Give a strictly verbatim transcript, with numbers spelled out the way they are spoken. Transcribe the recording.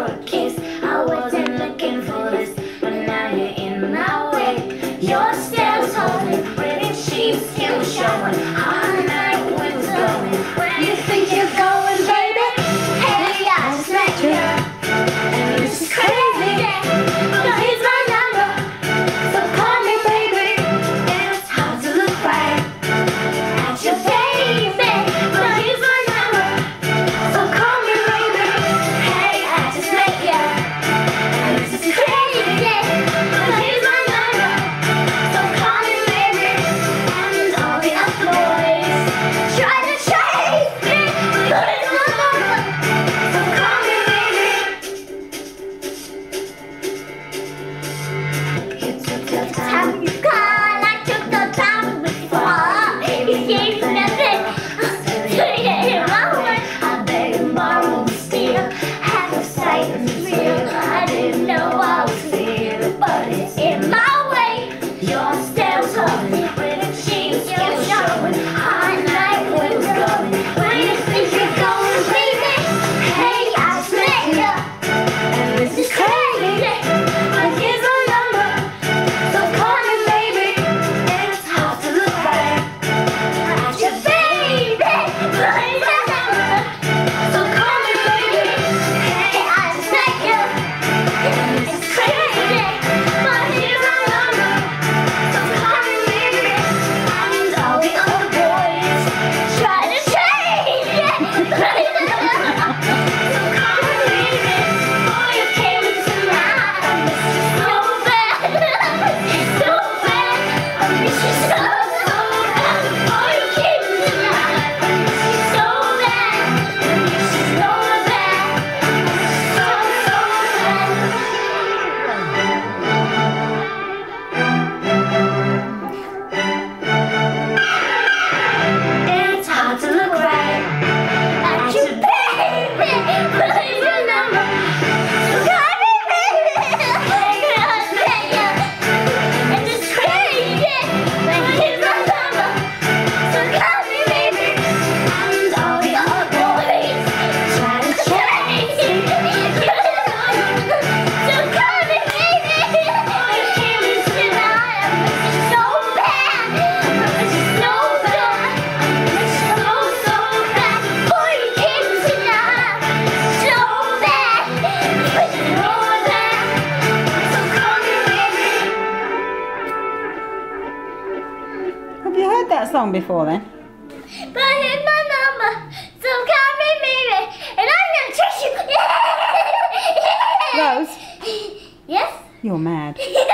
a kiss. I wasn't looking for this, but now you're in my way. Your stare was holding, pretty sheets, skin was showing. All night wind was blowing. Where you think you're going, baby? Hey, I just met you, and this is crazy. But here's my number, so call me, baby. And it's hard to look right at your baby. But here's my number, so call me, baby. Hey, I just met you, and this is crazy. But here's my number, so call me, baby. And all the other boys try to chase me, but it's my number, so call me, baby. You took your time, you called, I took the time before. You gave me nothing, put it in my way. I beg and borrow and steal, half the sight is real. I didn't know I was feeling, but it's in my way. Your stare was holding, pretty sheets, you were showing. Hot night wind was blowing. Where you think you're going, baby? Hey, I just met you, and this is crazy. But here's my number, so call me, baby. And it's hard to look right at your baby. But here's my number, so call me, baby. Hey, I just met you, and this is crazy. But here's my number, so call me, baby. And all the other boys try to change it, but here's my number, so call me, baby. Oh, you came into my life, so bad, so bad. I miss you so, so bad. Oh, you came into my life, I miss you so bad. I miss you so bad, so, so bad. It's hard to look right at your baby, but here's your number, so call me, baby. I just met you, and it's crazy, but here's my number, so call me, baby. And all the other boys try to chase me, so call me, baby. Oh, you came into my life, I miss you so bad, I miss you so bad, I miss you so, so bad. Oh, you came into my life, so bad, I miss you so bad, so call me, baby. Have you heard that song before then? But here's my number, so call me, baby, and I'm gonna chase you. Rose, Yes? you're mad.